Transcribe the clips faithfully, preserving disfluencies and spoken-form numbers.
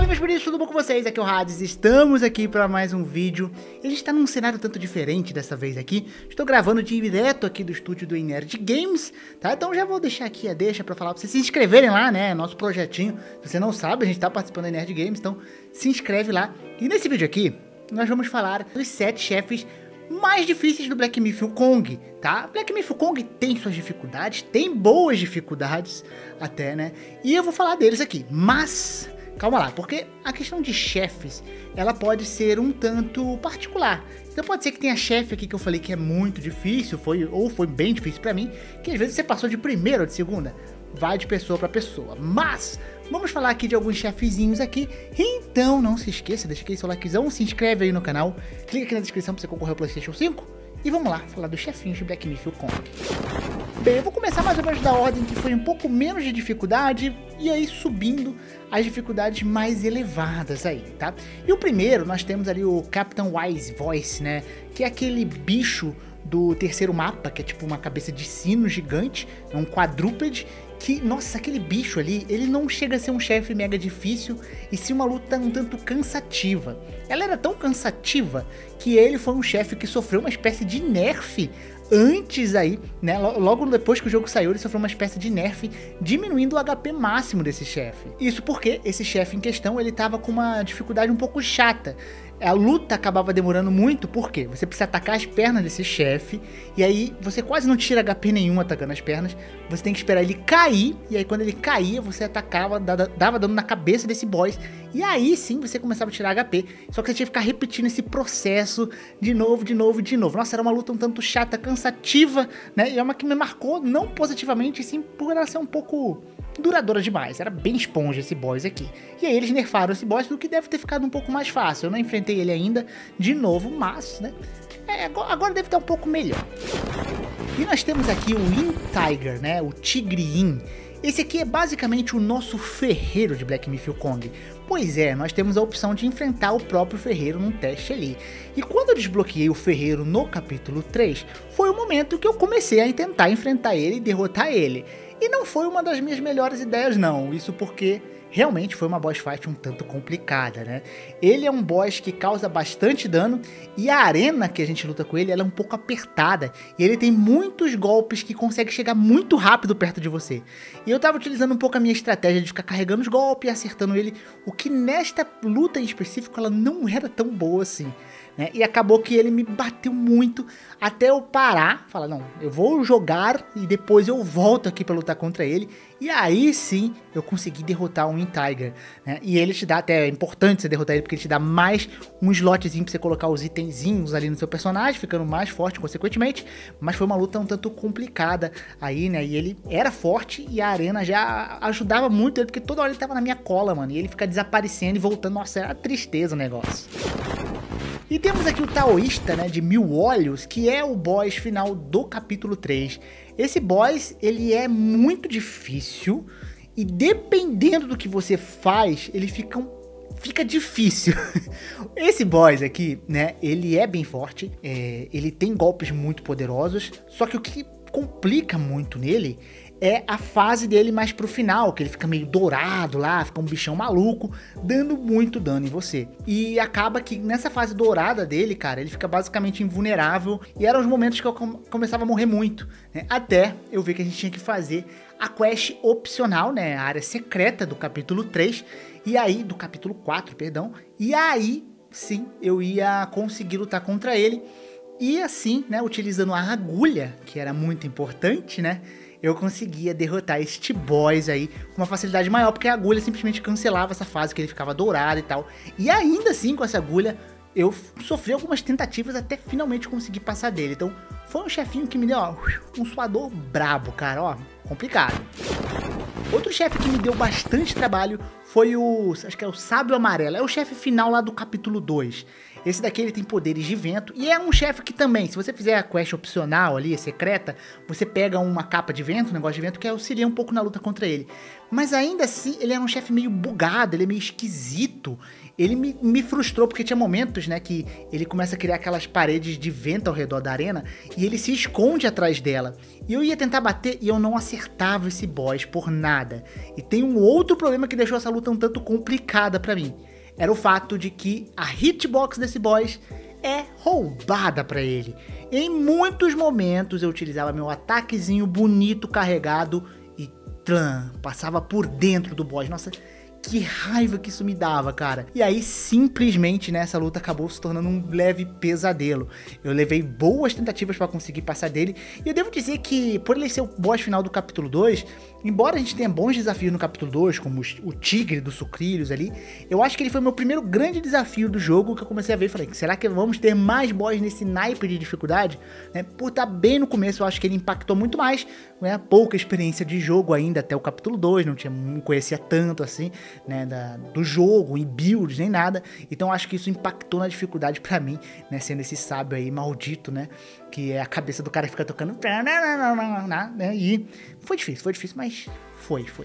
meus bonitos, tudo bom com vocês? Aqui é o Hades, estamos aqui para mais um vídeo. E a gente tá num cenário tanto diferente dessa vez aqui. Estou gravando direto aqui do estúdio do Nerd Games, tá? Então já vou deixar aqui a deixa para falar para vocês se inscreverem lá, né? Nosso projetinho. Se você não sabe, a gente tá participando do Nerd Games, então se inscreve lá. E nesse vídeo aqui, nós vamos falar dos sete chefes mais difíceis do Black Myth: Wukong, tá? Black Myth: Wukong tem suas dificuldades, tem boas dificuldades até, né? E eu vou falar deles aqui, mas calma lá, porque a questão de chefes, ela pode ser um tanto particular. Então pode ser que tenha chefe aqui que eu falei que é muito difícil, foi, ou foi bem difícil pra mim, que às vezes você passou de primeira ou de segunda, vai de pessoa pra pessoa. Mas vamos falar aqui de alguns chefezinhos aqui, então não se esqueça, deixa aquele seu likezão, se inscreve aí no canal, clica aqui na descrição pra você concorrer ao PlayStation cinco, e vamos lá, falar dos chefinhos de Black Myth: Wukong. Bem, eu vou começar mais ou menos da ordem que foi um pouco menos de dificuldade, e aí subindo as dificuldades mais elevadas aí, tá? E o primeiro, nós temos ali o Captain Wise Voice, né? Que é aquele bicho do terceiro mapa, que é tipo uma cabeça de sino gigante, é um quadrúpede, que, nossa, aquele bicho ali, ele não chega a ser um chefe mega difícil, e sim uma luta um tanto cansativa. Ela era tão cansativa que ele foi um chefe que sofreu uma espécie de nerf antes aí, né, logo depois que o jogo saiu, ele sofreu uma espécie de nerf, diminuindo o H P máximo desse chefe. Isso porque esse chefe em questão, ele tava com uma dificuldade um pouco chata. A luta acabava demorando muito, porque você precisa atacar as pernas desse chefe, e aí você quase não tira H P nenhum atacando as pernas, você tem que esperar ele cair, e aí quando ele caía, você atacava, dava dano na cabeça desse boss, e aí sim você começava a tirar H P, só que você tinha que ficar repetindo esse processo de novo, de novo, de novo. Nossa, era uma luta um tanto chata, cansativa, né, e é uma que me marcou, não positivamente, sim por ela ser um pouco duradoura demais. Era bem esponja esse boss aqui. E aí eles nerfaram esse boss, o que deve ter ficado um pouco mais fácil. Eu não enfrentei ele ainda de novo, mas, né, é, agora deve estar um pouco melhor. E nós temos aqui o In Tiger, né, o Tigre In. Esse aqui é basicamente o nosso ferreiro de Black Myth: Wukong. Pois é, nós temos a opção de enfrentar o próprio ferreiro num teste ali. E quando eu desbloqueei o ferreiro no capítulo três, foi o momento que eu comecei a tentar enfrentar ele e derrotar ele. E não foi uma das minhas melhores ideias não, isso porque realmente foi uma boss fight um tanto complicada, né? Ele é um boss que causa bastante dano, e a arena que a gente luta com ele, ela é um pouco apertada, e ele tem muitos golpes que consegue chegar muito rápido perto de você. E eu tava utilizando um pouco a minha estratégia de ficar carregando os golpes e acertando ele, o que nesta luta em específico ela não era tão boa assim, né? E acabou que ele me bateu muito até eu parar, falar, não, eu vou jogar e depois eu volto aqui pra lutar contra ele, e aí sim eu consegui derrotar o In Tiger, né? E ele te dá, até é importante você derrotar ele, porque ele te dá mais um slotzinho pra você colocar os itenzinhos ali no seu personagem, ficando mais forte consequentemente, mas foi uma luta um tanto complicada aí, né? E ele era forte e a arena já ajudava muito ele, porque toda hora ele tava na minha cola, mano, e ele fica desaparecendo e voltando, nossa, era tristeza o negócio. E temos aqui o Taoísta, né, de Mil Olhos, que é o boss final do capítulo três. Esse boss, ele é muito difícil, e dependendo do que você faz, ele fica, um, fica difícil. Esse boss aqui, né, ele é bem forte, é, ele tem golpes muito poderosos, só que o que complica muito nele é a fase dele mais pro final, que ele fica meio dourado lá, fica um bichão maluco, dando muito dano em você. E acaba que nessa fase dourada dele, cara, ele fica basicamente invulnerável, e eram os momentos que eu com começava a morrer muito, né? Até eu ver que a gente tinha que fazer a quest opcional, né, a área secreta do capítulo três, e aí, do capítulo quatro, perdão, e aí, sim, eu ia conseguir lutar contra ele, e assim, né, utilizando a agulha, que era muito importante, né, eu conseguia derrotar este boss aí com uma facilidade maior, porque a agulha simplesmente cancelava essa fase que ele ficava dourado e tal. E ainda assim, com essa agulha, eu sofri algumas tentativas até finalmente conseguir passar dele. Então, foi um chefinho que me deu, ó, um suador brabo, cara, ó, complicado. Outro chefe que me deu bastante trabalho foi o, acho que é o Sábio Amarelo, é o chefe final lá do capítulo dois. Esse daqui ele tem poderes de vento, e é um chefe que também, se você fizer a quest opcional ali, secreta, você pega uma capa de vento, um negócio de vento, que auxilia um pouco na luta contra ele. Mas ainda assim, ele é um chefe meio bugado, ele é meio esquisito. Ele me, me frustrou, porque tinha momentos, né, que ele começa a criar aquelas paredes de vento ao redor da arena, e ele se esconde atrás dela. E eu ia tentar bater, e eu não acertava esse boss por nada. E tem um outro problema que deixou essa luta luta um tanto complicada pra mim. Era o fato de que a hitbox desse boss é roubada pra ele. Em muitos momentos eu utilizava meu ataquezinho bonito carregado e tran, passava por dentro do boss. Nossa, que raiva que isso me dava, cara. E aí, simplesmente, né, essa luta acabou se tornando um leve pesadelo. Eu levei boas tentativas pra conseguir passar dele. E eu devo dizer que, por ele ser o boss final do capítulo dois, embora a gente tenha bons desafios no capítulo dois, como o tigre dos sucrilhos ali, eu acho que ele foi o meu primeiro grande desafio do jogo, que eu comecei a ver e falei, será que vamos ter mais boss nesse naipe de dificuldade? Né, por estar bem no começo, eu acho que ele impactou muito mais, né, pouca experiência de jogo ainda até o capítulo dois, não, tinha, não conhecia tanto assim, né, da, do jogo, em builds, nem nada. Então acho que isso impactou na dificuldade pra mim, né, sendo esse sábio aí maldito, né, que é a cabeça do cara que fica tocando, né, e foi difícil, foi difícil, mas foi, foi.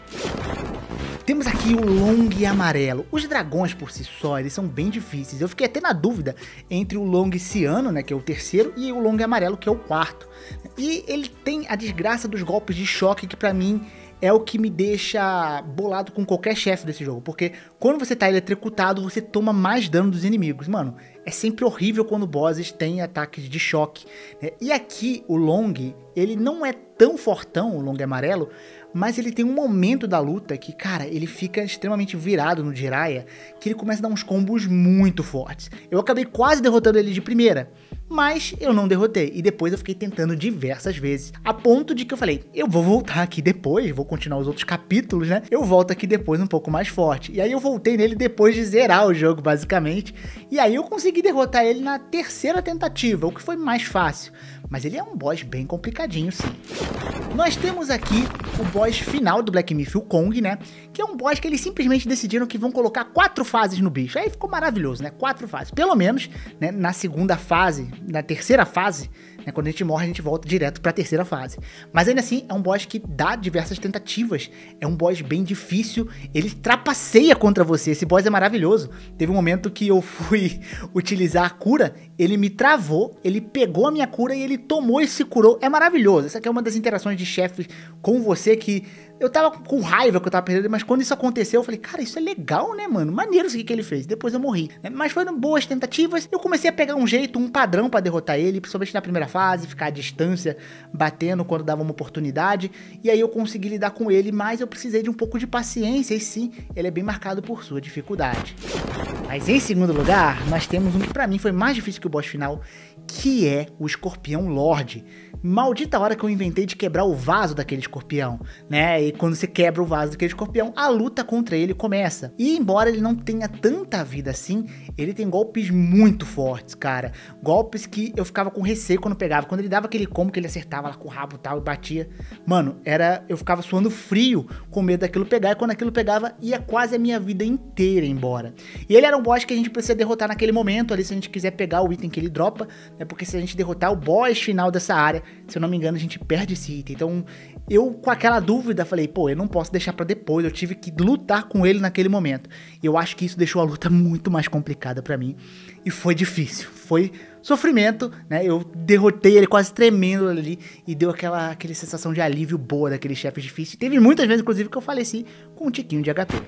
Temos aqui o Long Amarelo. Os dragões por si só, eles são bem difíceis. Eu fiquei até na dúvida entre o Long Ciano, né, que é o terceiro, e o Long Amarelo, que é o quarto. E ele tem a desgraça dos golpes de choque, que pra mim é o que me deixa bolado com qualquer chefe desse jogo, porque quando você tá eletrocutado, você toma mais dano dos inimigos. Mano, é sempre horrível quando bosses têm ataques de choque, né? E aqui o Long, ele não é tão fortão, o Long Amarelo, mas ele tem um momento da luta que, cara, ele fica extremamente virado no Jiraiya, que ele começa a dar uns combos muito fortes. Eu acabei quase derrotando ele de primeira, mas eu não derrotei, e depois eu fiquei tentando diversas vezes, a ponto de que eu falei, eu vou voltar aqui depois, vou continuar os outros capítulos, né, eu volto aqui depois um pouco mais forte, e aí eu voltei nele depois de zerar o jogo, basicamente, e aí eu consegui derrotar ele na terceira tentativa, o que foi mais fácil, mas ele é um boss bem complicadinho, sim. Nós temos aqui o boss final do Black Myth, o Kong, né, que é um boss que eles simplesmente decidiram que vão colocar quatro fases no bicho, aí ficou maravilhoso, né, quatro fases, pelo menos, né, na segunda fase, na terceira fase, né, quando a gente morre a gente volta direto pra terceira fase, mas ainda assim é um boss que dá diversas tentativas, é um boss bem difícil, ele trapaceia contra você, esse boss é maravilhoso. Teve um momento que eu fui utilizar a cura, ele me travou, ele pegou a minha cura e ele tomou e se curou, é maravilhoso. Essa aqui é uma das interações de chefes com você que eu tava com raiva que eu tava perdendo, mas quando isso aconteceu, eu falei, cara, isso é legal, né, mano? Maneiro isso que ele fez. Depois eu morri, né? Mas foram boas tentativas. Eu comecei a pegar um jeito, um padrão pra derrotar ele, principalmente na primeira fase, ficar à distância, batendo quando dava uma oportunidade. E aí eu consegui lidar com ele, mas eu precisei de um pouco de paciência. E sim, ele é bem marcado por sua dificuldade. Mas em segundo lugar, nós temos um que pra mim foi mais difícil que o boss final, que é o Escorpião Lorde. Maldita hora que eu inventei de quebrar o vaso daquele escorpião, né? E quando você quebra o vaso daquele escorpião, a luta contra ele começa. E embora ele não tenha tanta vida assim, ele tem golpes muito fortes, cara. Golpes que eu ficava com receio quando pegava. Quando ele dava aquele combo que ele acertava lá com o rabo e tal e batia. Mano, era, eu ficava suando frio com medo daquilo pegar. E quando aquilo pegava, ia quase a minha vida inteira embora. E ele era um boss que a gente precisa derrotar naquele momento ali, se a gente quiser pegar o item que ele dropa, né? Porque se a gente derrotar o boss final dessa área, se eu não me engano, a gente perde esse item. Então, eu com aquela dúvida, falei, pô, eu não posso deixar pra depois, eu tive que lutar com ele naquele momento. E eu acho que isso deixou a luta muito mais complicada pra mim. E foi difícil, foi sofrimento, né? Eu derrotei ele quase tremendo ali e deu aquela, aquela sensação de alívio boa daquele chefe difícil. Teve muitas vezes, inclusive, que eu faleci com um tiquinho de H P.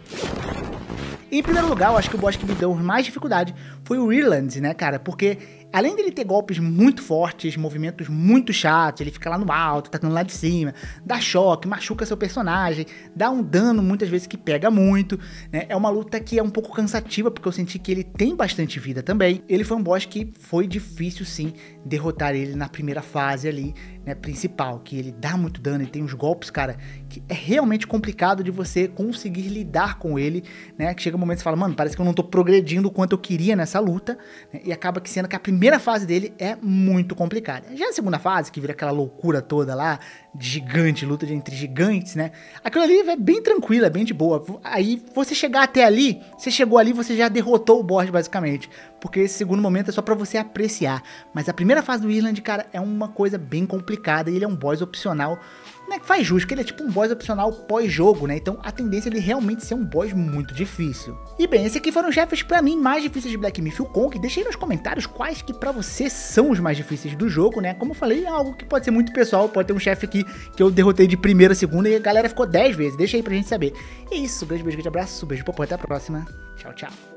Em primeiro lugar, eu acho que o boss que me deu mais dificuldade foi o Irland, né, cara? Porque além dele ter golpes muito fortes, movimentos muito chatos, ele fica lá no alto, atacando lá de cima, dá choque, machuca seu personagem, dá um dano muitas vezes que pega muito, né? É uma luta que é um pouco cansativa, porque eu senti que ele tem bastante vida também. Ele foi um boss que foi difícil, sim, derrotar ele na primeira fase ali, né, principal, que ele dá muito dano, ele tem uns golpes, cara, que é realmente complicado de você conseguir lidar com ele, né? Que chega um momento que você fala, mano, parece que eu não tô progredindo o quanto eu queria nessa luta, né? E acaba que sendo que a primeira fase dele é muito complicada. Já a segunda fase, que vira aquela loucura toda lá, de gigante, luta de entre gigantes, né? Aquilo ali é bem tranquilo, é bem de boa. Aí, você chegar até ali, você chegou ali, você já derrotou o boss, basicamente. Porque esse segundo momento é só pra você apreciar. Mas a primeira fase do Irland, cara, é uma coisa bem complicada e ele é um boss opcional né, faz jus, porque ele é tipo um boss opcional pós-jogo, né? Então a tendência é ele realmente ser um boss muito difícil. E bem, esses aqui foram os chefes pra mim mais difíceis de Black Myth Wukong. Deixa aí nos comentários quais que pra você são os mais difíceis do jogo, né? Como eu falei, é algo que pode ser muito pessoal, pode ter um chefe aqui que eu derrotei de primeira, segunda e a galera ficou dez vezes. Deixa aí pra gente saber. É isso, grande beijo, grande abraço, beijo, papo, até a próxima. Tchau, tchau.